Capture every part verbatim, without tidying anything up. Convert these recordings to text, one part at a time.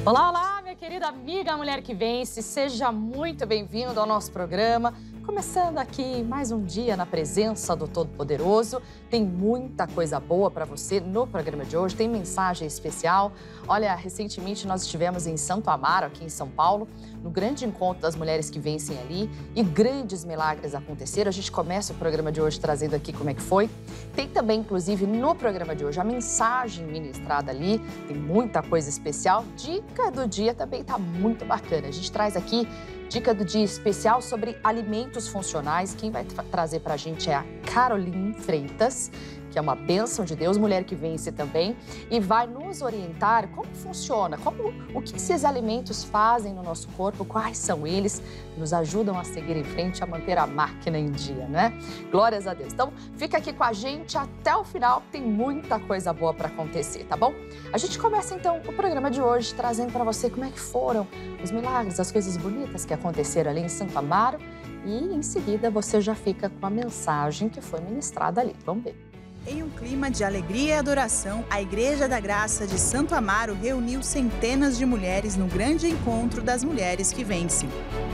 Olá, olá, minha querida amiga Mulher que Vence, seja muito bem-vindo ao nosso programa. Começando aqui mais um dia na presença do Todo-Poderoso. Tem muita coisa boa para você no programa de hoje, tem mensagem especial. Olha, recentemente nós estivemos em Santo Amaro, aqui em São Paulo, no grande encontro das mulheres que vencem ali e grandes milagres aconteceram. A gente começa o programa de hoje trazendo aqui como é que foi. Tem também, inclusive, no programa de hoje, a mensagem ministrada ali. Tem muita coisa especial. Dica do dia também está muito bacana. A gente traz aqui dica do dia especial sobre alimentos funcionais. Quem vai tra trazer para a gente é a Caroline Freitas, que é uma bênção de Deus, mulher que vence também, e vai nos orientar como funciona, como, o que esses alimentos fazem no nosso corpo, quais são eles, nos ajudam a seguir em frente, a manter a máquina em dia, né? Glórias a Deus. Então, fica aqui com a gente até o final, tem muita coisa boa para acontecer, tá bom? A gente começa, então, o programa de hoje trazendo para você como é que foram os milagres, as coisas bonitas que aconteceram ali em Santo Amaro, e em seguida você já fica com a mensagem que foi ministrada ali. Vamos ver. Em um clima de alegria e adoração, a Igreja da Graça de Santo Amaro reuniu centenas de mulheres no grande encontro das mulheres que vencem.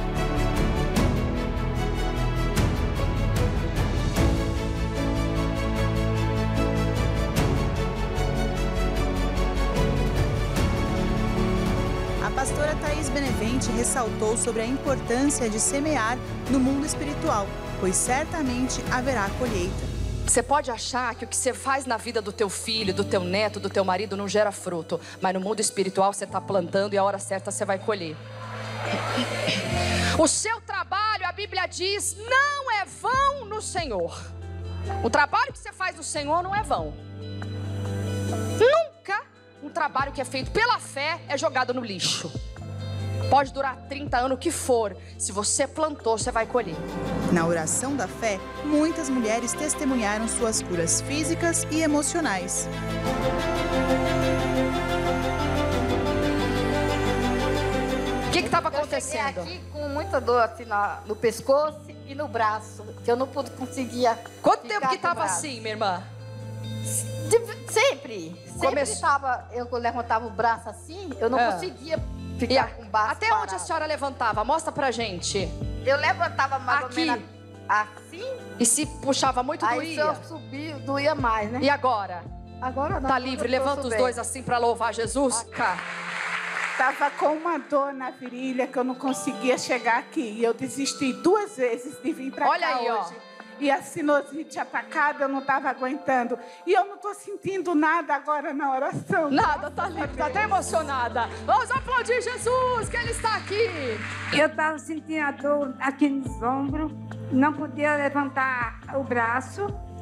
A pastora Thaís Benevente ressaltou sobre a importância de semear no mundo espiritual, pois certamente haverá colheita. Você pode achar que o que você faz na vida do teu filho, do teu neto, do teu marido não gera fruto, mas no mundo espiritual você está plantando e a hora certa você vai colher. O seu trabalho, a Bíblia diz, não é vão no Senhor. O trabalho que você faz no Senhor não é vão. Nunca um trabalho que é feito pela fé é jogado no lixo. Pode durar trinta anos, o que for. Se você plantou, você vai colher. Na oração da fé, muitas mulheres testemunharam suas curas físicas e emocionais. O que estava acontecendo? Eu cheguei aqui com muita dor assim, na, no pescoço e no braço, que eu não pude conseguir. Quanto tempo que estava assim, minha irmã? De, sempre. Sempre Começou... estava, eu levantava o braço assim, eu não ah. conseguia ficar a, com o braço Até parado. onde a senhora levantava? Mostra pra gente. Eu levantava mais aqui. ou menos assim. E se puxava muito, aí doía? Aí se eu subir, doía mais, né? E agora? Agora não. Tá livre, levanta os dois assim pra louvar Jesus. Cá. Tava com uma dor na virilha que eu não conseguia chegar aqui. E eu desisti duas vezes de vir pra Olha cá aí, hoje. ó. E a sinusite atacada, eu não estava aguentando. E eu não estou sentindo nada agora na oração. Nada, tá livre, tá até emocionada. Vamos aplaudir Jesus, que Ele está aqui. Eu estava sentindo a dor aqui nos ombros, não podia levantar o braço.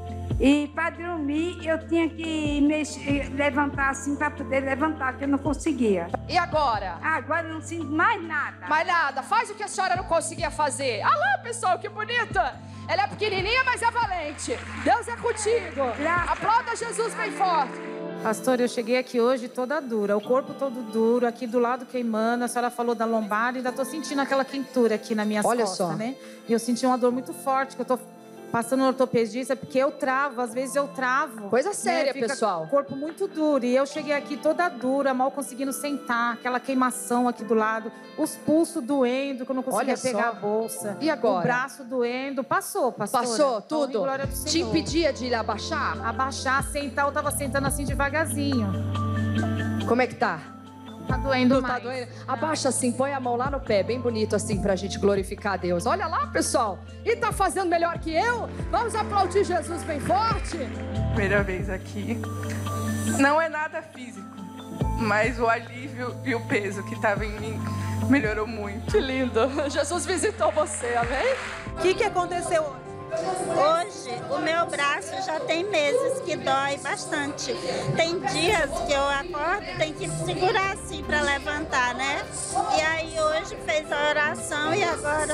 E para dormir, eu tinha que mexer, levantar assim para poder levantar, que eu não conseguia. E agora? Agora eu não sinto mais nada. Mais nada. Faz o que a senhora não conseguia fazer. Ah lá, pessoal, que bonita. Ela é pequenininha, mas é valente. Deus é contigo. Graças. Aplauda Jesus bem forte. Pastor, eu cheguei aqui hoje toda dura, o corpo todo duro, aqui do lado queimando. A senhora falou da lombar e ainda tô sentindo aquela quentura aqui nas minhas Olha costas, só. né? E eu senti uma dor muito forte, que eu tô passando no ortopedista, porque eu travo, às vezes eu travo. Coisa séria, né? Fica pessoal. O corpo muito duro. E eu cheguei aqui toda dura, mal conseguindo sentar, aquela queimação aqui do lado, os pulsos doendo, que eu não conseguia Olha pegar só. a bolsa. E agora? O braço doendo. Passou, pastora. Passou Então, tudo? glória do Te Senhor. impedia de ir abaixar? Abaixar, sentar, eu tava sentando assim devagarzinho. Como é que tá? Tá doendo Não mais. tá doendo? Abaixa assim, põe a mão lá no pé, bem bonito assim, pra gente glorificar a Deus. Olha lá, pessoal. E tá fazendo melhor que eu? Vamos aplaudir Jesus bem forte? Primeira vez aqui. Não é nada físico, mas o alívio e o peso que estava em mim melhorou muito. Que lindo. Jesus visitou você, amém? O que, que aconteceu hoje? Hoje, o meu braço já tem meses que dói bastante. Tem dias que eu acordo e tenho que segurar assim para levantar, né? E aí hoje fez a oração e agora...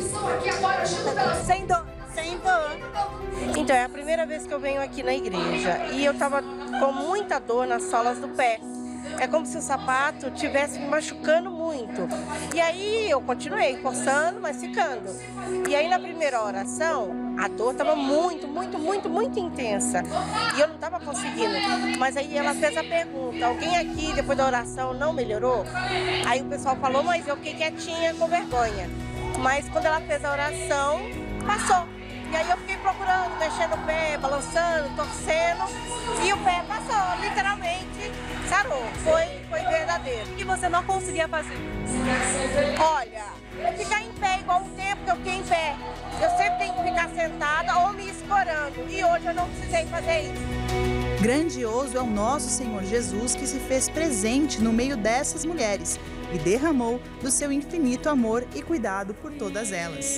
Sem dor. Sem dor. Então, é a primeira vez que eu venho aqui na igreja e eu tava com muita dor nas solas do pé. É como se o sapato estivesse me machucando muito. E aí eu continuei forçando, mas ficando. E aí na primeira oração, A dor estava muito, muito, muito, muito intensa. E eu não estava conseguindo. Mas aí ela fez a pergunta, alguém aqui depois da oração não melhorou? Aí o pessoal falou, mas eu fiquei quietinha com vergonha. Mas quando ela fez a oração, passou. E aí eu fiquei procurando, mexendo o pé, balançando, torcendo. E o pé passou, literalmente sarou. Foi, foi verdadeiro. E você não conseguia fazer? Olha, ficar em pé igual o tempo que eu fiquei em pé. Eu sempre tenho que ficar sentada ou me escorando. E hoje eu não precisei fazer isso. Grandioso é o nosso Senhor Jesus que se fez presente no meio dessas mulheres e derramou do seu infinito amor e cuidado por todas elas.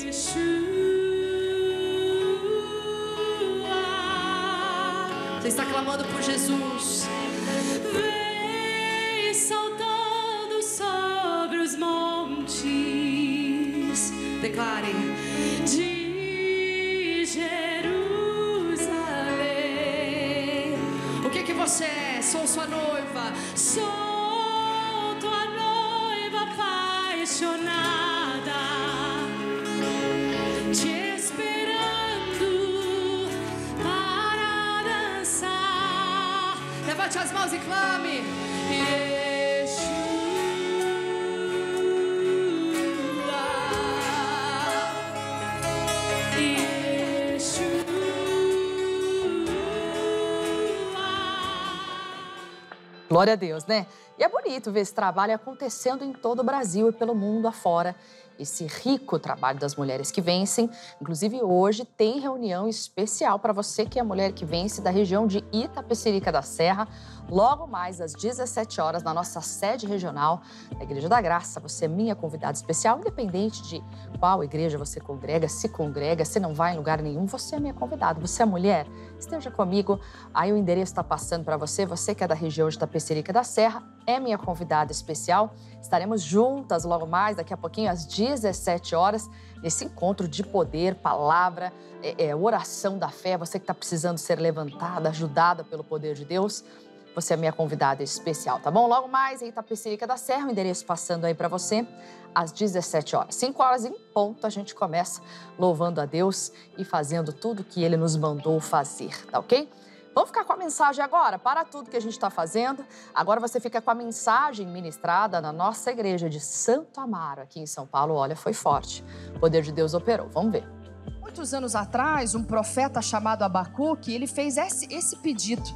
Você está clamando por Jesus. Vem saltando sobre os montes. Declare. De Jerusalém. O que que você é? Sou sua noiva. Sou tua noiva apaixonada. Te esperando para dançar. Levante as mãos e clame. Glória a Deus, né? E é bonito ver esse trabalho acontecendo em todo o Brasil e pelo mundo afora. Esse rico trabalho das mulheres que vencem. Inclusive, hoje tem reunião especial para você que é mulher que vence da região de Itapecerica da Serra. Logo mais às dezessete horas, na nossa sede regional da Igreja da Graça. Você é minha convidada especial, independente de qual igreja você congrega, se congrega, se não vai em lugar nenhum, você é minha convidada. Você é mulher? Esteja comigo. Aí o endereço está passando para você. Você que é da região de Itapecerica da Serra, é minha convidada especial. Estaremos juntas logo mais, daqui a pouquinho, às dezessete horas, nesse encontro de poder, palavra, é, é, oração da fé. Você que está precisando ser levantada, ajudada pelo poder de Deus, você é minha convidada especial, tá bom? Logo mais, em Itapecerica da Serra, o endereço passando aí para você, às dezessete horas. cinco horas em ponto, a gente começa louvando a Deus e fazendo tudo que Ele nos mandou fazer, tá ok? Vamos ficar com a mensagem agora, para tudo que a gente está fazendo. Agora você fica com a mensagem ministrada na nossa igreja de Santo Amaro, aqui em São Paulo. Olha, foi forte. O poder de Deus operou. Vamos ver. Muitos anos atrás, um profeta chamado Abacuque, ele fez esse, esse pedido.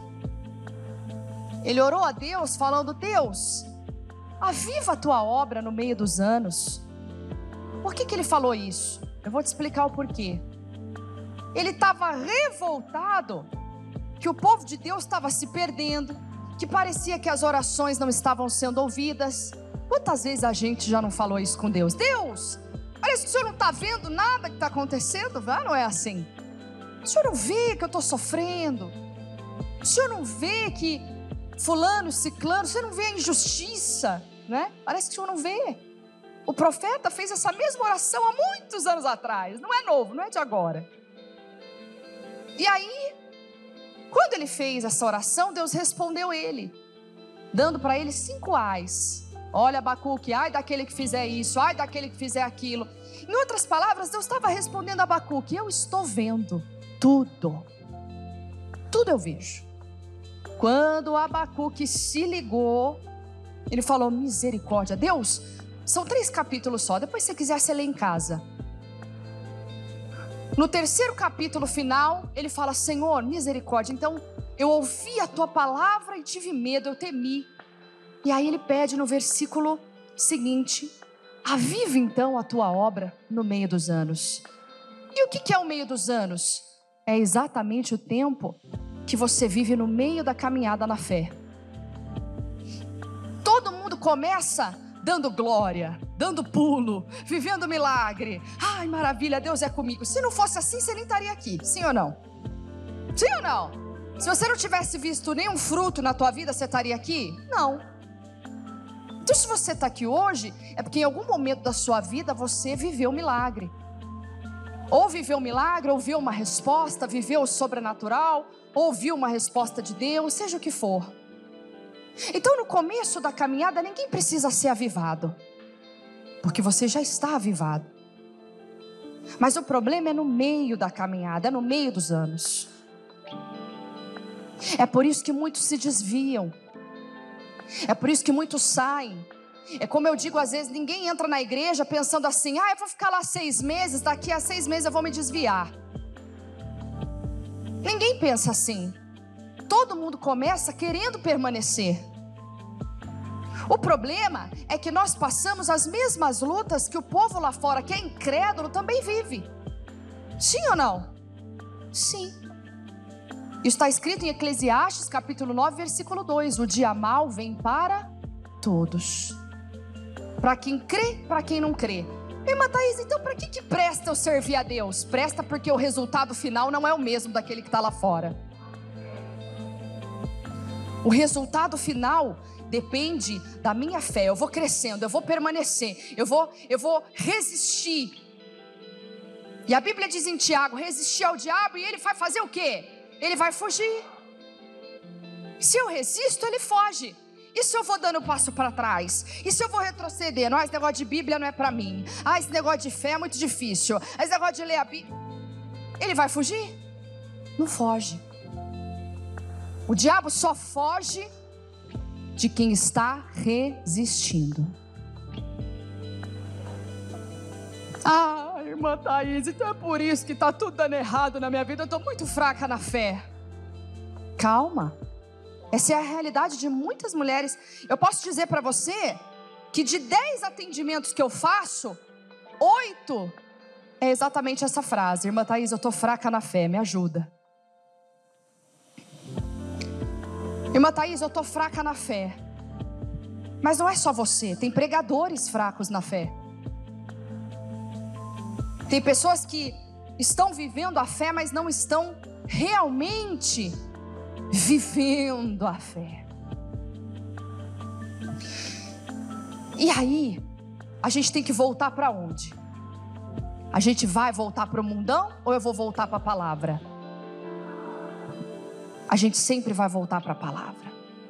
Ele orou a Deus falando, Deus, aviva a tua obra no meio dos anos. Por que que ele falou isso? Eu vou te explicar o porquê. Ele estava revoltado que o povo de Deus estava se perdendo, que parecia que as orações não estavam sendo ouvidas. Quantas vezes a gente já não falou isso com Deus? Deus, parece que o Senhor não está vendo nada que está acontecendo, vai? Não é assim? O Senhor não vê que eu estou sofrendo? O Senhor não vê que fulano, ciclano, você não vê a injustiça, né? Parece que o Senhor não vê. O profeta fez essa mesma oração há muitos anos atrás, não é novo, não é de agora. E aí, quando ele fez essa oração, Deus respondeu ele, dando para ele cinco ais. Olha, Abacuque, ai daquele que fizer isso, ai daquele que fizer aquilo. Em outras palavras, Deus estava respondendo a Abacuque, eu estou vendo tudo. Tudo eu vejo. Quando Abacuque se ligou, ele falou, misericórdia. Deus, são três capítulos só, depois se você quiser, você lê em casa. No terceiro capítulo final, ele fala, Senhor, misericórdia. Então, eu ouvi a tua palavra e tive medo, eu temi. E aí ele pede no versículo seguinte, aviva então a tua obra no meio dos anos. E o que é o meio dos anos? É exatamente o tempo que você vive no meio da caminhada na fé. Todo mundo começa dando glória, dando pulo, vivendo milagre. Ai, maravilha, Deus é comigo. Se não fosse assim, você nem estaria aqui, sim ou não? Sim ou não? Se você não tivesse visto nenhum fruto na tua vida, você estaria aqui? Não. Então, se você está aqui hoje, é porque em algum momento da sua vida você viveu um milagre. Ou viveu um milagre, ou viu uma resposta, viveu o sobrenatural, ouviu uma resposta de Deus, seja o que for. Então, no começo da caminhada, ninguém precisa ser avivado, porque você já está avivado. Mas o problema é no meio da caminhada, é no meio dos anos. É por isso que muitos se desviam. É por isso que muitos saem. É como eu digo, às vezes ninguém entra na igreja pensando assim: ah, eu vou ficar lá seis meses, daqui a seis meses eu vou me desviar. Ninguém pensa assim. Todo mundo começa querendo permanecer. O problema é que nós passamos as mesmas lutas que o povo lá fora, que é incrédulo, também vive. Sim ou não? Sim. Isso está escrito em Eclesiastes capítulo nove, versículo dois. O dia mau vem para todos. Para quem crê, para quem não crê. Irmã Thaís, então para que, que presta eu servir a Deus? Presta porque o resultado final não é o mesmo daquele que está lá fora. O resultado final depende da minha fé. Eu vou crescendo, eu vou permanecer, eu vou, eu vou resistir. E a Bíblia diz em Tiago: resistir ao diabo e ele vai fazer o quê? Ele vai fugir. Se eu resisto, ele foge. E se eu vou dando passo para trás? E se eu vou retroceder? Não, esse negócio de Bíblia não é para mim. Ah, esse negócio de fé é muito difícil. Esse negócio de ler a Bíblia. Ele vai fugir? Não foge. O diabo só foge de quem está resistindo. Ah, irmã Thaís, então é por isso que está tudo dando errado na minha vida. Eu estou muito fraca na fé. Calma. Essa é a realidade de muitas mulheres. Eu posso dizer para você que de dez atendimentos que eu faço, oito é exatamente essa frase: irmã Thaís, eu estou fraca na fé, me ajuda. Irmã Thaís, eu estou fraca na fé. Mas não é só você, tem pregadores fracos na fé. Tem pessoas que estão vivendo a fé, mas não estão realmente vivendo a fé. E aí, a gente tem que voltar para onde? A gente vai voltar para o mundão ou eu vou voltar para a palavra? A gente sempre vai voltar para a palavra.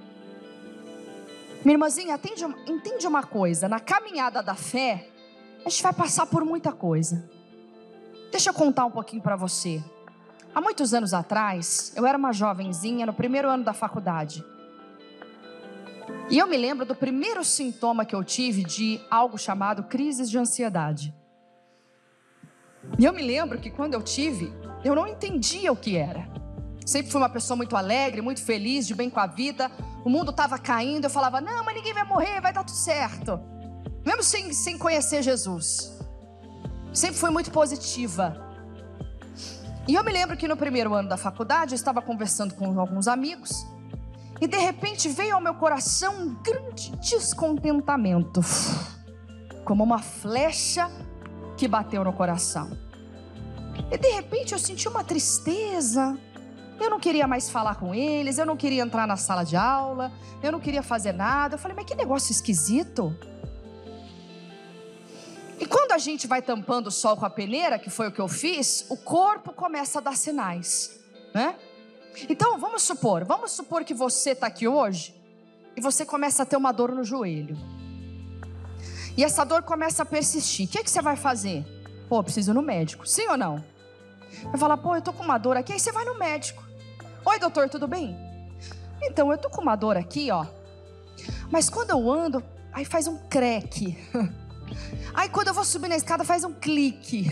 Minha irmãzinha, atende, entende uma coisa: na caminhada da fé, a gente vai passar por muita coisa. Deixa eu contar um pouquinho para você. Há muitos anos atrás, eu era uma jovenzinha no primeiro ano da faculdade. E eu me lembro do primeiro sintoma que eu tive de algo chamado crises de ansiedade. E eu me lembro que quando eu tive, eu não entendia o que era. Sempre fui uma pessoa muito alegre, muito feliz, de bem com a vida. O mundo estava caindo, eu falava: não, mas ninguém vai morrer, vai dar tudo certo. Mesmo sem, sem conhecer Jesus. Sempre fui muito positiva. E eu me lembro que no primeiro ano da faculdade, eu estava conversando com alguns amigos. E de repente veio ao meu coração um grande descontentamento. Como uma flecha que bateu no coração. E de repente eu senti uma tristeza. Eu não queria mais falar com eles, eu não queria entrar na sala de aula, eu não queria fazer nada. Eu falei: mas que negócio esquisito. E quando a gente vai tampando o sol com a peneira, que foi o que eu fiz, o corpo começa a dar sinais, né? Então vamos supor, vamos supor que você está aqui hoje e você começa a ter uma dor no joelho. E essa dor começa a persistir. O que é que você vai fazer? Pô, eu preciso ir no médico, sim ou não? Vai falar: pô, eu tô com uma dor aqui. Aí você vai no médico. Oi, doutor, tudo bem? Então, eu tô com uma dor aqui, ó. Mas quando eu ando, aí faz um creque. Aí quando eu vou subir na escada, faz um clique.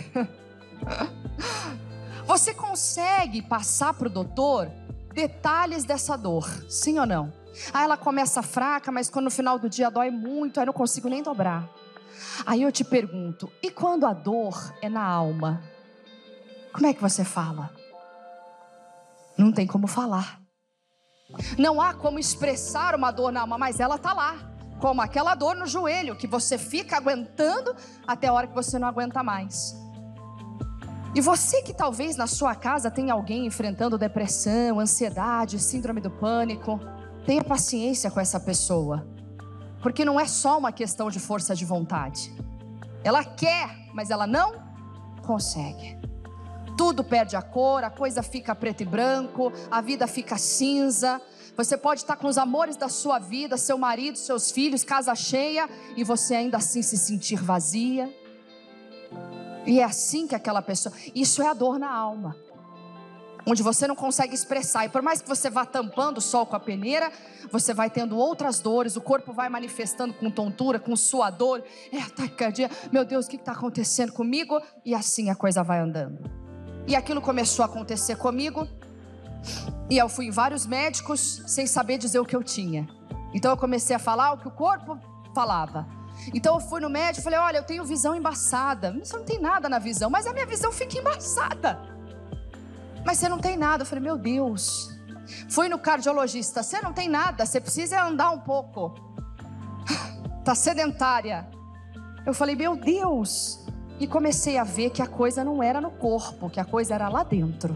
Você consegue passar pro doutor detalhes dessa dor, sim ou não? Aí ela começa fraca, mas quando no final do dia dói muito, aí não consigo nem dobrar. Aí eu te pergunto: e quando a dor é na alma? Como é que você fala? Não tem como falar. Não há como expressar uma dor na alma, mas ela está lá. Como aquela dor no joelho, que você fica aguentando até a hora que você não aguenta mais. E você que talvez na sua casa tenha alguém enfrentando depressão, ansiedade, síndrome do pânico, tenha paciência com essa pessoa. Porque não é só uma questão de força de vontade. Ela quer, mas ela não consegue. Tudo perde a cor, a coisa fica preto e branco, a vida fica cinza. Você pode estar com os amores da sua vida, seu marido, seus filhos, casa cheia, e você ainda assim se sentir vazia. E é assim que aquela pessoa... Isso é a dor na alma, onde você não consegue expressar. E por mais que você vá tampando o sol com a peneira, você vai tendo outras dores. O corpo vai manifestando com tontura, com suador. É taquicardia. Meu Deus, o que está acontecendo comigo? E assim a coisa vai andando. E aquilo começou a acontecer comigo. E eu fui em vários médicos sem saber dizer o que eu tinha. Então eu comecei a falar o que o corpo falava. Então eu fui no médico e falei, olha, eu tenho visão embaçada. Você não tem nada na visão, mas a minha visão fica embaçada. Mas você não tem nada. Eu falei, meu Deus. Fui no cardiologista, você não tem nada, você precisa andar um pouco. Tá sedentária. Eu falei, meu Deus. E comecei a ver que a coisa não era no corpo, que a coisa era lá dentro.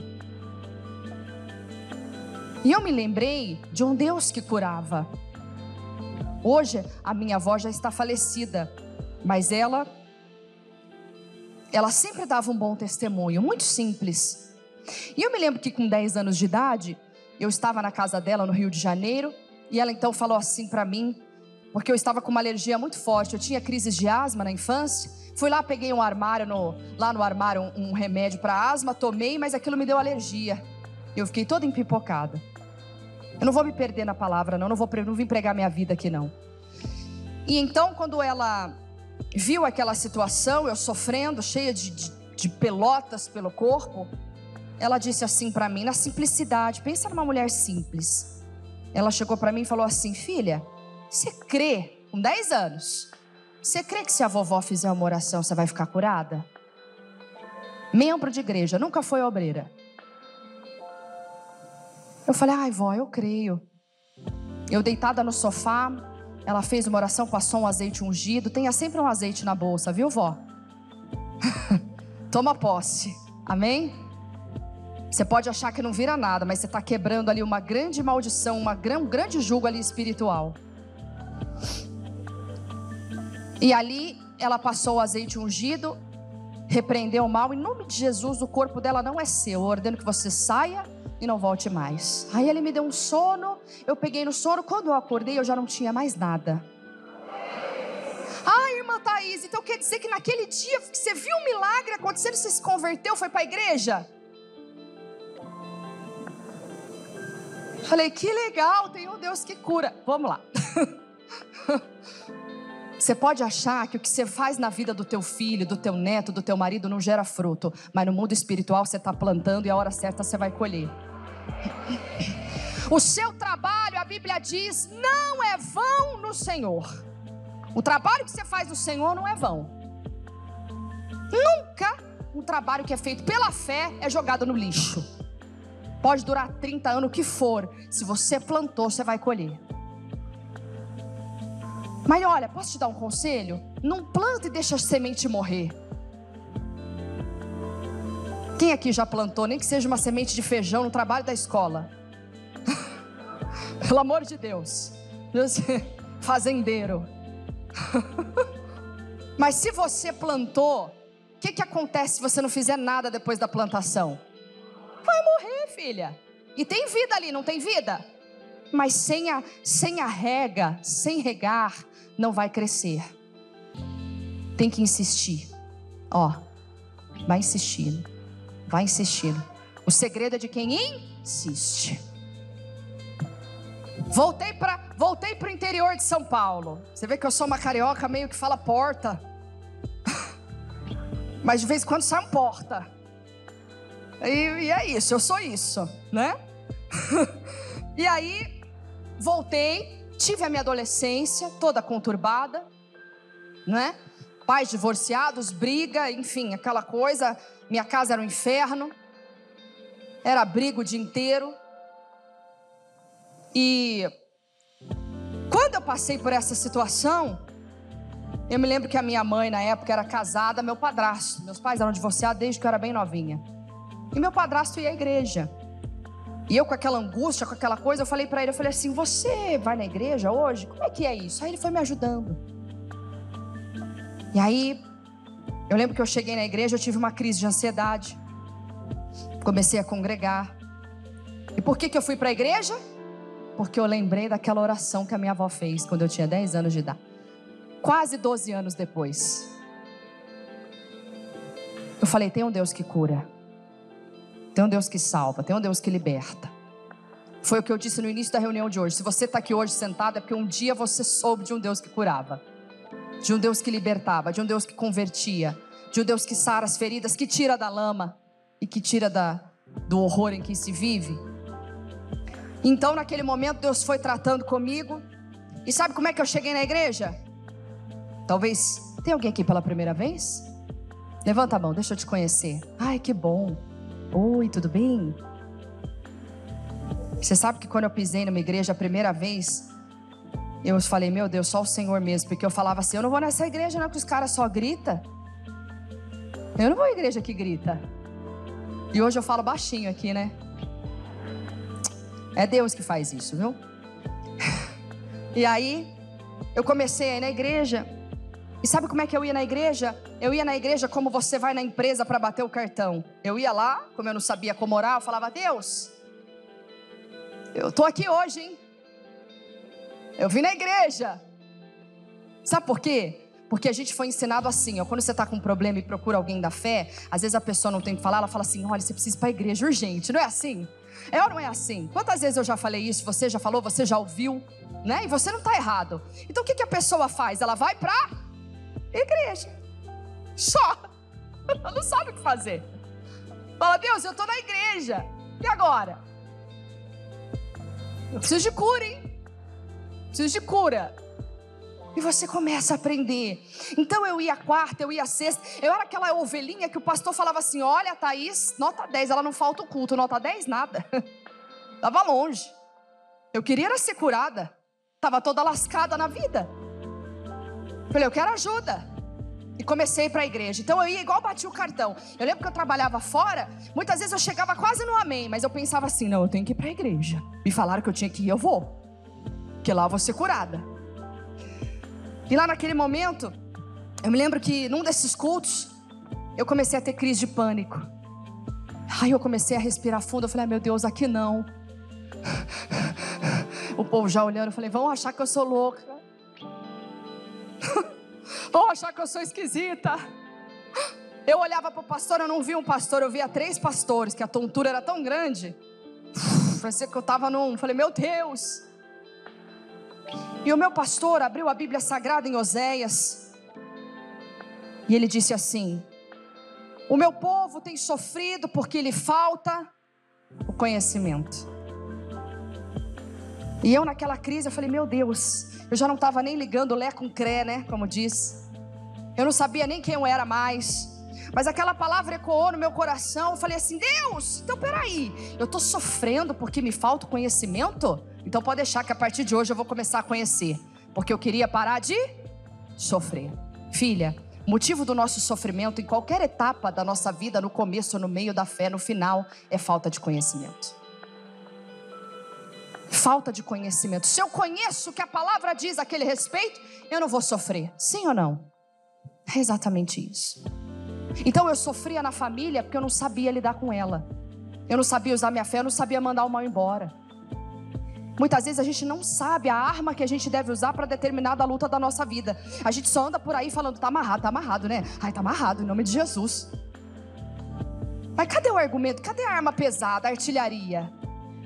E eu me lembrei de um Deus que curava. Hoje a minha avó já está falecida, mas ela, ela sempre dava um bom testemunho, muito simples. E eu me lembro que com dez anos de idade, eu estava na casa dela no Rio de Janeiro, e ela então falou assim para mim, porque eu estava com uma alergia muito forte, eu tinha crises de asma na infância, fui lá, peguei um armário, no, lá no armário um, um remédio para asma, tomei, mas aquilo me deu alergia. Eu fiquei toda empipocada. Eu não vou me perder na palavra, não, não vou não vim pregar minha vida aqui, não. E então, quando ela viu aquela situação, eu sofrendo, cheia de, de, de pelotas pelo corpo, ela disse assim para mim, na simplicidade, pensa numa mulher simples. Ela chegou para mim e falou assim, filha, você crê, com dez anos, você crê que se a vovó fizer uma oração, você vai ficar curada? Membro de igreja, nunca foi obreira. Eu falei, ai vó, eu creio. Eu deitada no sofá, ela fez uma oração, passou um azeite ungido. Tenha sempre um azeite na bolsa, viu vó? Toma posse, amém? Você pode achar que não vira nada, mas você está quebrando ali uma grande maldição, uma, um grande jugo ali espiritual. E ali ela passou o azeite ungido, repreendeu o mal. Em nome de Jesus, o corpo dela não é seu. Eu ordeno que você saia e não volte mais. Aí ele me deu um sono, eu peguei no sono, quando eu acordei eu já não tinha mais nada. Ah, irmã Thaís, então quer dizer que naquele dia que você viu um milagre acontecendo, você se converteu, foi para a igreja? Falei, que legal, tem um Deus que cura. Vamos lá. Você pode achar que o que você faz na vida do teu filho, do teu neto, do teu marido não gera fruto, mas no mundo espiritual você está plantando e a hora certa você vai colher. O seu trabalho, a Bíblia diz, não é vão no Senhor. O trabalho que você faz no Senhor não é vão. Nunca um trabalho que é feito pela fé é jogado no lixo. Pode durar trinta anos, o que for. Se você plantou, você vai colher. Mas olha, posso te dar um conselho? Não planta e deixa a semente morrer. Quem aqui já plantou, nem que seja uma semente de feijão no trabalho da escola? Pelo amor de Deus. Fazendeiro. Mas se você plantou, o que, que acontece se você não fizer nada depois da plantação? Vai morrer, filha. E tem vida ali, não tem vida? Mas sem a, sem a rega, sem regar, não vai crescer. Tem que insistir. Ó, vai insistindo. Vai insistindo. O segredo é de quem insiste. Voltei para voltei para o interior de São Paulo. Você vê que eu sou uma carioca meio que fala porta. Mas de vez em quando sai um porta. E, e é isso, eu sou isso, né? E aí, voltei, tive a minha adolescência toda conturbada, né? Pais divorciados, briga, enfim, aquela coisa. Minha casa era um inferno. Era briga o dia inteiro. E quando eu passei por essa situação, eu me lembro que a minha mãe na época era casada, meu padrasto. Meus pais eram divorciados desde que eu era bem novinha. E meu padrasto ia à igreja. E eu com aquela angústia, com aquela coisa, eu falei pra ele, eu falei assim, você vai na igreja hoje? Como é que é isso? Aí ele foi me ajudando. E aí, eu lembro que eu cheguei na igreja, eu tive uma crise de ansiedade. Comecei a congregar. E por que que eu fui pra igreja? Porque eu lembrei daquela oração que a minha avó fez quando eu tinha dez anos de idade. Quase doze anos depois. Eu falei, tem um Deus que cura. Tem um Deus que salva, tem um Deus que liberta. Foi o que eu disse no início da reunião de hoje. Se você está aqui hoje sentado, é porque um dia você soube de um Deus que curava, de um Deus que libertava, de um Deus que convertia, de um Deus que sara as feridas, que tira da lama e que tira da, do horror em que se vive. Então naquele momento Deus foi tratando comigo. E sabe como é que eu cheguei na igreja? Talvez, tem alguém aqui pela primeira vez? Levanta a mão, deixa eu te conhecer. Ai, que bom. Oi, tudo bem? Você sabe que quando eu pisei numa igreja a primeira vez, eu falei, meu Deus, só o Senhor mesmo. Porque eu falava assim, eu não vou nessa igreja não, que os caras só gritam. Eu não vou à igreja que grita. E hoje eu falo baixinho aqui, né? É Deus que faz isso, viu? E aí, eu comecei a ir na igreja. E sabe como é que eu ia na igreja? Eu ia na igreja como você vai na empresa para bater o cartão. Eu ia lá, como eu não sabia como orar, eu falava, Deus, eu tô aqui hoje, hein? Eu vim na igreja. Sabe por quê? Porque a gente foi ensinado assim, ó, quando você tá com um problema e procura alguém da fé, às vezes a pessoa não tem o que falar, ela fala assim, olha, você precisa ir pra igreja urgente, não é assim? É ou não é assim? Quantas vezes eu já falei isso, você já falou, você já ouviu, né? E você não tá errado. Então o que, que a pessoa faz? Ela vai pra igreja. Só. Ela não sabe o que fazer. Fala, Deus, eu tô na igreja. E agora? Eu preciso de cura, hein? Preciso de cura. E você começa a aprender. Então eu ia quarta, eu ia sexta. Eu era aquela ovelhinha que o pastor falava assim, olha, Thaís, nota dez, ela não falta o culto. Nota dez, nada. Tava longe. Eu queria era ser curada. Tava toda lascada na vida. Falei, eu quero ajuda. E comecei para a igreja. Então eu ia igual bati o cartão. Eu lembro que eu trabalhava fora. Muitas vezes eu chegava quase no amém. Mas eu pensava assim, não, eu tenho que ir para a igreja. Me falaram que eu tinha que ir, eu vou. Porque lá eu vou ser curada. E lá naquele momento, eu me lembro que num desses cultos, eu comecei a ter crise de pânico. Aí eu comecei a respirar fundo. Eu falei, ah, meu Deus, aqui não. O povo já olhando, eu falei, vão achar que eu sou louca. Vão achar que eu sou esquisita. Eu olhava para o pastor, eu não via um pastor, eu via três pastores, que a tontura era tão grande. Parecia que eu estava num... Falei, meu Deus. E o meu pastor abriu a Bíblia Sagrada em Oséias. E ele disse assim, o meu povo tem sofrido porque lhe falta o conhecimento. E eu naquela crise, eu falei, meu Deus, eu já não estava nem ligando Lé com Cré, né, como diz. Eu não sabia nem quem eu era mais. Mas aquela palavra ecoou no meu coração. Eu falei assim, Deus, então peraí, eu estou sofrendo porque me falta o conhecimento? Então pode deixar que a partir de hoje eu vou começar a conhecer. Porque eu queria parar de sofrer. Filha, o motivo do nosso sofrimento em qualquer etapa da nossa vida, no começo, no meio da fé, no final, é falta de conhecimento. Falta de conhecimento. Se eu conheço o que a palavra diz a aquele respeito, eu não vou sofrer. Sim ou não? É exatamente isso. Então eu sofria na família porque eu não sabia lidar com ela. Eu não sabia usar minha fé, eu não sabia mandar o mal embora. Muitas vezes a gente não sabe a arma que a gente deve usar para determinada luta da nossa vida. A gente só anda por aí falando, tá amarrado, tá amarrado, né? Ai, tá amarrado, em nome de Jesus. Mas cadê o argumento? Cadê a arma pesada, a artilharia?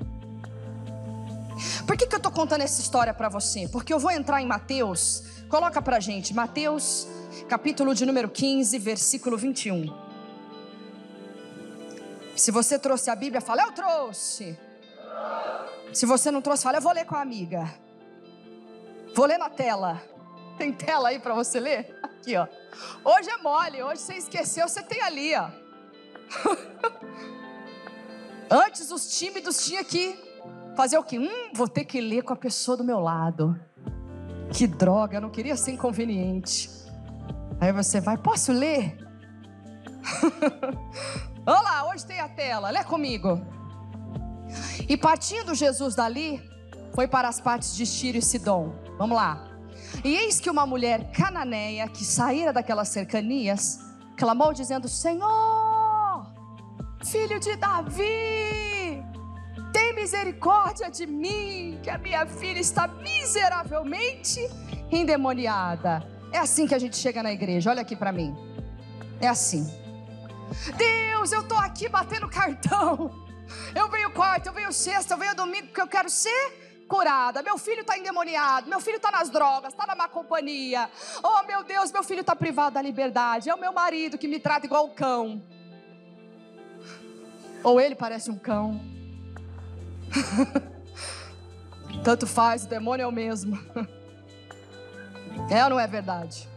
Por que que eu tô contando essa história para você? Porque eu vou entrar em Mateus. Coloca pra gente, Mateus, capítulo de número quinze, versículo vinte e um. Se você trouxe a Bíblia, fala, eu trouxe. Se você não trouxe, fala, eu vou ler com a amiga. Vou ler na tela. Tem tela aí para você ler? Aqui, ó. Hoje é mole, hoje você esqueceu, você tem ali, ó. Antes os tímidos tinham que fazer o quê? Hum, vou ter que ler com a pessoa do meu lado. Que droga, eu não queria ser inconveniente. Aí você vai, posso ler? Olá, hoje tem a tela, lê comigo. E partindo Jesus dali, foi para as partes de Tiro e Sidom. Vamos lá. E eis que uma mulher cananeia, que saíra daquelas cercanias, clamou dizendo, Senhor, filho de Davi, tem misericórdia de mim, que a minha filha está miseravelmente endemoniada. É assim que a gente chega na igreja, olha aqui para mim. É assim. Deus, eu tô aqui batendo cartão. Eu venho quarta, eu venho sexta, eu venho domingo porque eu quero ser curada. Meu filho está endemoniado, meu filho está nas drogas, está na má companhia. Oh meu Deus, meu filho está privado da liberdade. É o meu marido que me trata igual um cão. Ou ele parece um cão. Tanto faz, o demônio é o mesmo. É ou não é verdade?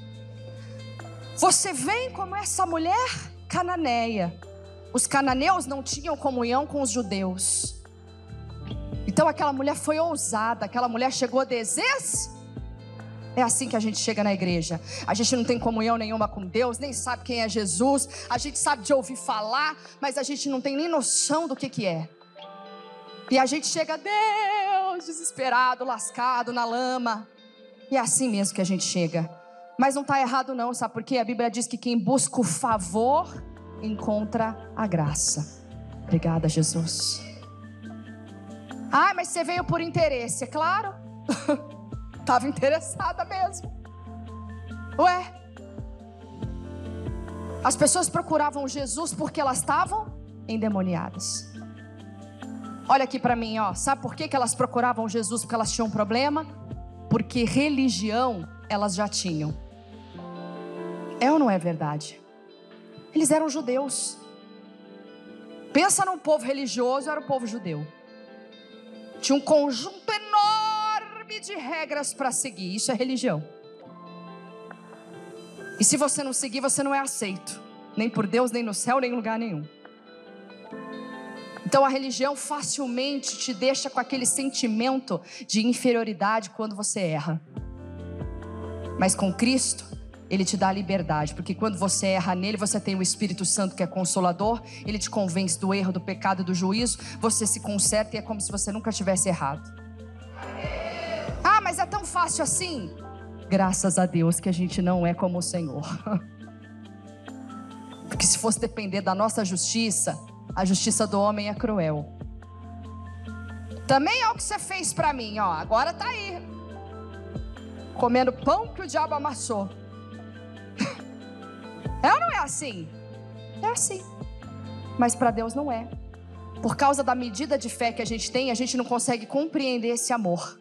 Você vem como essa mulher cananeia. Os cananeus não tinham comunhão com os judeus. Então aquela mulher foi ousada. Aquela mulher chegou desesperada. É assim que a gente chega na igreja. A gente não tem comunhão nenhuma com Deus, nem sabe quem é Jesus. A gente sabe de ouvir falar, mas a gente não tem nem noção do que que é. E a gente chega, Deus, desesperado, lascado, na lama. E é assim mesmo que a gente chega. Mas não está errado não, sabe por quê? A Bíblia diz que quem busca o favor encontra a graça. Obrigada, Jesus. Ah, mas você veio por interesse, é claro. Estava interessada mesmo. Ué? As pessoas procuravam Jesus porque elas estavam endemoniadas. Olha aqui para mim, ó. Sabe por que que elas procuravam Jesus? Porque elas tinham um problema? Porque religião elas já tinham. É ou não é verdade? Eles eram judeus. Pensa num povo religioso, era o povo judeu. Tinha um conjunto enorme de regras para seguir. Isso é religião. E se você não seguir, você não é aceito. Nem por Deus, nem no céu, nem em lugar nenhum. Então a religião facilmente te deixa com aquele sentimento de inferioridade quando você erra. Mas com Cristo, Ele te dá a liberdade. Porque quando você erra nele, você tem o Espírito Santo que é consolador. Ele te convence do erro, do pecado e do juízo. Você se conserta e é como se você nunca tivesse errado. Ah, mas é tão fácil assim? Graças a Deus que a gente não é como o Senhor. Porque se fosse depender da nossa justiça, a justiça do homem é cruel. Também é o que você fez pra mim, ó. Agora tá aí, comendo pão que o diabo amassou. É ou não é assim? É assim. Mas para Deus não é. Por causa da medida de fé que a gente tem, a gente não consegue compreender esse amor.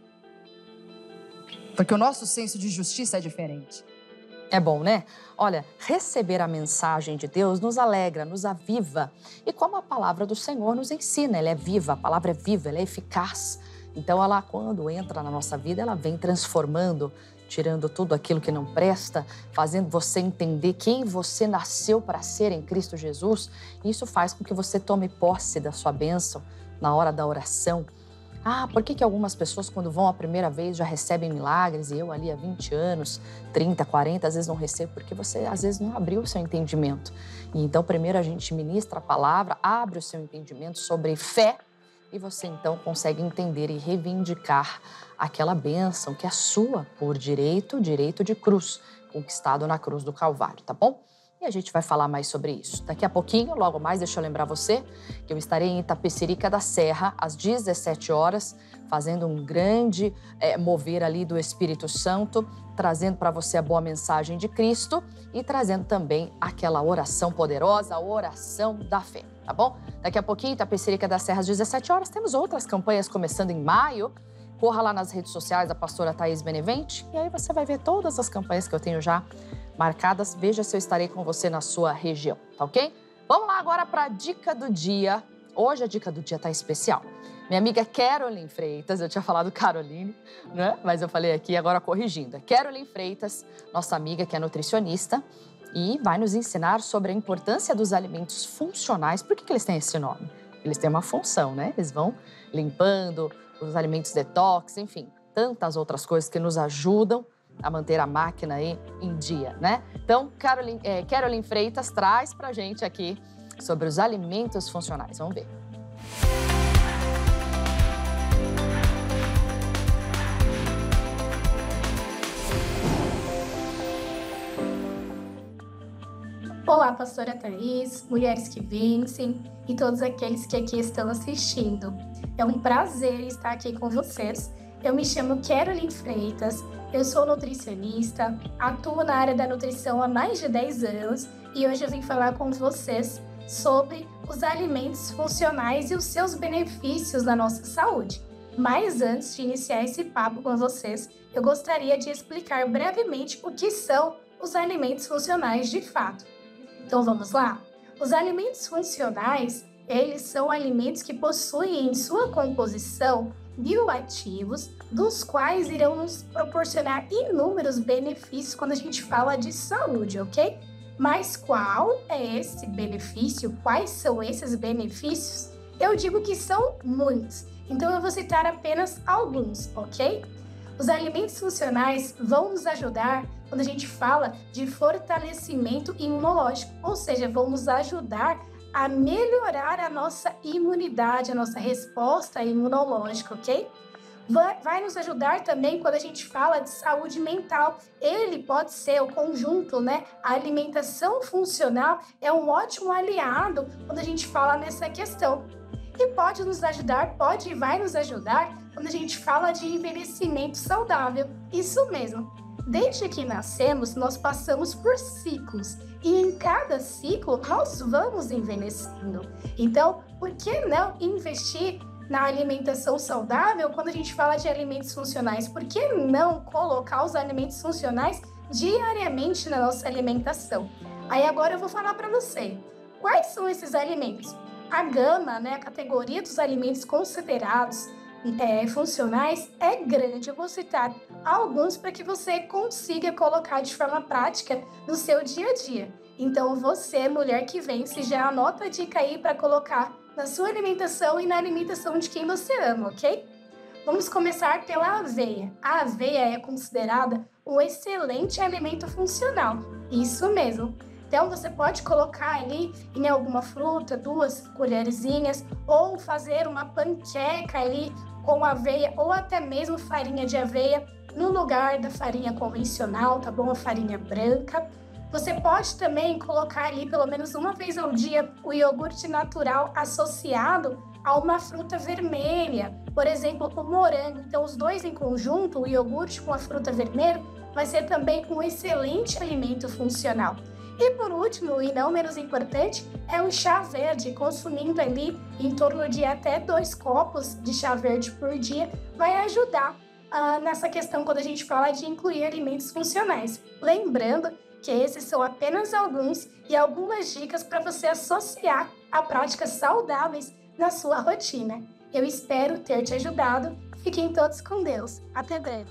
Porque o nosso senso de justiça é diferente. É bom, né? Olha, receber a mensagem de Deus nos alegra, nos aviva. E como a palavra do Senhor nos ensina, ela é viva, a palavra é viva, ela é eficaz. Então ela, quando entra na nossa vida, ela vem transformando, tirando tudo aquilo que não presta, fazendo você entender quem você nasceu para ser em Cristo Jesus. E isso faz com que você tome posse da sua bênção na hora da oração. Ah, por que que algumas pessoas, quando vão a primeira vez, já recebem milagres e eu ali há vinte anos, trinta, quarenta, às vezes não recebo? Porque você, às vezes, não abriu o seu entendimento. E então, primeiro a gente ministra a palavra, abre o seu entendimento sobre fé e você, então, consegue entender e reivindicar aquela bênção que é sua por direito, direito de cruz, conquistado na cruz do Calvário, tá bom? E a gente vai falar mais sobre isso. Daqui a pouquinho, logo mais, deixa eu lembrar você que eu estarei em Itapecerica da Serra, às dezessete horas, fazendo um grande é, mover ali do Espírito Santo, trazendo para você a boa mensagem de Cristo e trazendo também aquela oração poderosa, a oração da fé, tá bom? Daqui a pouquinho, Itapecerica da Serra, às dezessete horas, temos outras campanhas começando em maio. Corra lá nas redes sociais da pastora Thaís Benevente e aí você vai ver todas as campanhas que eu tenho já marcadas. Veja se eu estarei com você na sua região, tá ok? Vamos lá agora para a dica do dia. Hoje a dica do dia tá especial. Minha amiga Caroline Freitas, eu tinha falado Caroline, né? Mas eu falei aqui agora corrigindo. Caroline Freitas, nossa amiga que é nutricionista e vai nos ensinar sobre a importância dos alimentos funcionais. Por que que eles têm esse nome? Eles têm uma função, né? Eles vão limpando os alimentos detox, enfim, tantas outras coisas que nos ajudam a manter a máquina aí em dia, né? Então, Caroline, é, Caroline Freitas traz pra gente aqui sobre os alimentos funcionais. Vamos ver. Olá, pastora Thaís, mulheres que vencem e todos aqueles que aqui estão assistindo. É um prazer estar aqui com vocês. Eu me chamo Caroline Freitas, Eu sou nutricionista, atuo na área da nutrição há mais de dez anos e hoje eu vim falar com vocês sobre os alimentos funcionais e os seus benefícios na nossa saúde. Mas antes de iniciar esse papo com vocês, eu gostaria de explicar brevemente o que são os alimentos funcionais de fato. Então vamos lá? Os alimentos funcionais, eles são alimentos que possuem em sua composição bioativos, dos quais irão nos proporcionar inúmeros benefícios quando a gente fala de saúde, ok? Mas qual é esse benefício? Quais são esses benefícios? Eu digo que são muitos, então eu vou citar apenas alguns, ok? Os alimentos funcionais vão nos ajudar quando a gente fala de fortalecimento imunológico, ou seja, vão nos ajudar a melhorar a nossa imunidade, a nossa resposta imunológica, ok? Vai, vai nos ajudar também quando a gente fala de saúde mental. Ele pode ser o conjunto, né? A alimentação funcional é um ótimo aliado quando a gente fala nessa questão. E pode nos ajudar, pode e vai nos ajudar quando a gente fala de envelhecimento saudável. Isso mesmo. Desde que nascemos, nós passamos por ciclos e em cada ciclo nós vamos envelhecendo. Então, por que não investir na alimentação saudável quando a gente fala de alimentos funcionais? Por que não colocar os alimentos funcionais diariamente na nossa alimentação? Aí agora eu vou falar para você, quais são esses alimentos? A gama, né, a categoria dos alimentos considerados É, funcionais é grande. Eu vou citar alguns para que você consiga colocar de forma prática no seu dia a dia. Então você, mulher que vence, já anota a dica aí para colocar na sua alimentação e na alimentação de quem você ama, ok? Vamos começar pela aveia. A aveia é considerada um excelente alimento funcional. Isso mesmo. Então, você pode colocar ali em alguma fruta, duas colherzinhas, ou fazer uma panqueca ali com aveia, ou até mesmo farinha de aveia, no lugar da farinha convencional, tá bom? A farinha branca. Você pode também colocar ali, pelo menos uma vez ao dia, o iogurte natural associado a uma fruta vermelha. Por exemplo, o morango. Então, os dois em conjunto, o iogurte com a fruta vermelha, vai ser também um excelente alimento funcional. E por último, e não menos importante, é o chá verde, consumindo ali em torno de até dois copos de chá verde por dia, vai ajudar uh, nessa questão quando a gente fala de incluir alimentos funcionais. Lembrando que esses são apenas alguns e algumas dicas para você associar a práticas saudáveis na sua rotina. Eu espero ter te ajudado. Fiquem todos com Deus. Até breve.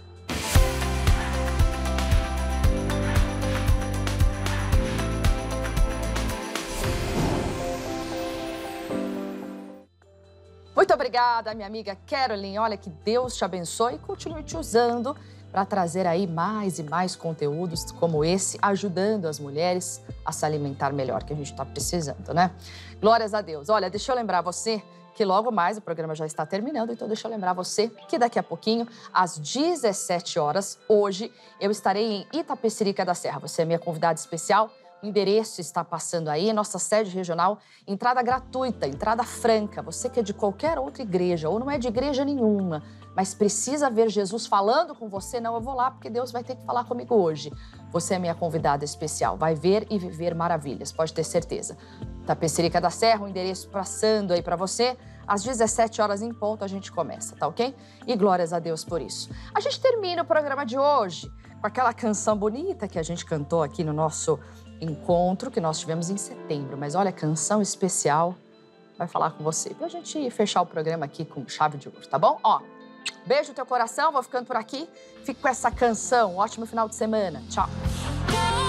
Muito obrigada, minha amiga Caroline. Olha, que Deus te abençoe e continue te usando para trazer aí mais e mais conteúdos como esse, ajudando as mulheres a se alimentar melhor, que a gente está precisando, né? Glórias a Deus. Olha, deixa eu lembrar você que logo mais, o programa já está terminando, então deixa eu lembrar você que daqui a pouquinho, às dezessete horas, hoje, eu estarei em Itapecerica da Serra. Você é minha convidada especial. O endereço está passando aí, nossa sede regional, entrada gratuita, entrada franca. Você que é de qualquer outra igreja ou não é de igreja nenhuma, mas precisa ver Jesus falando com você, não, eu vou lá porque Deus vai ter que falar comigo hoje. Você é minha convidada especial, vai ver e viver maravilhas, pode ter certeza. Itapecerica da Serra, o endereço passando aí para você. Às dezessete horas em ponto a gente começa, tá ok? E glórias a Deus por isso. A gente termina o programa de hoje com aquela canção bonita que a gente cantou aqui no nosso encontro que nós tivemos em setembro. Mas olha, canção especial vai falar com você. Pra gente fechar o programa aqui com chave de ouro, tá bom? Ó, beijo no teu coração, vou ficando por aqui. Fico com essa canção. Um ótimo final de semana. Tchau.